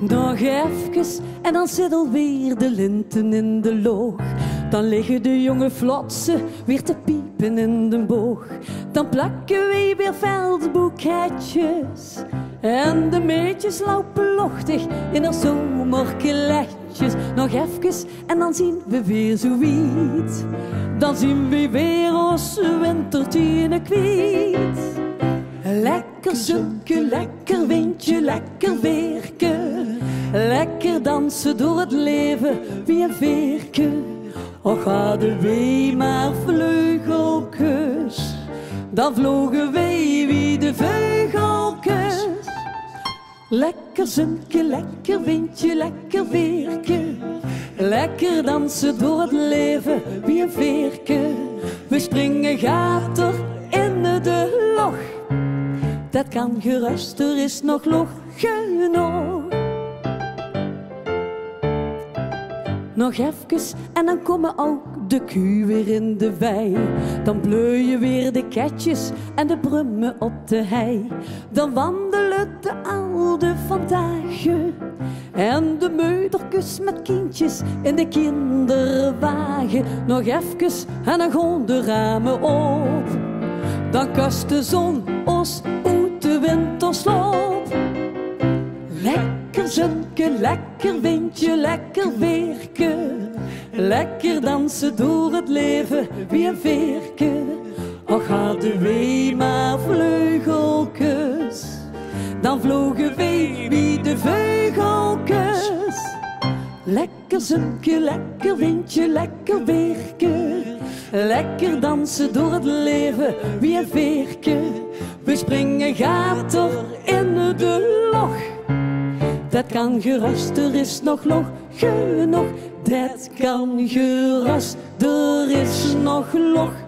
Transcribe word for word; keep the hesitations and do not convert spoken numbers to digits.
Nog even en dan zit alweer de linten in de loog. Dan liggen de jonge flotsen weer te piepen in de boog. Dan plakken we weer veldboeketjes. En de meetjes lopen lochtig in haar zomerkeletjes. Nog even en dan zien we weer zoiets. Dan zien we weer ons wintertje kwiet. Lekker zoeken, lekker windje, lekker weerke. Lekker dansen door het leven wie een veerke. Och, hadden wij maar vleugeltjes, dan vlogen wij wie de veugeltjes. Lekker zonke, lekker windje, lekker weerke. Lekker dansen door het leven wie een veerke. We springen gater in de log. Dat kan gerust, er is nog log genoeg. Nog even en dan komen ook de kuur weer in de wei. Dan pleuien weer de ketjes en de brummen op de hei. Dan wandelen de oude vandaag en de meuterkus met kindjes in de kinderwagen. Nog even en dan gaan de ramen op. Dan kast de zon ons uit de winterslaap. Lekker zonke, lekker windje, lekker weerke. Lekker dansen door het leven wie een veerke. Och, hadden wij maar vleugeltjes, dan vlogen wij wie de veugeltjes. Lekker zonke, lekker windje, lekker weerke. Lekker dansen door het leven wie een veerke. We springen gater in de log. Dat kan gerust, er is nog log genoeg. Dat kan gerust, er is nog log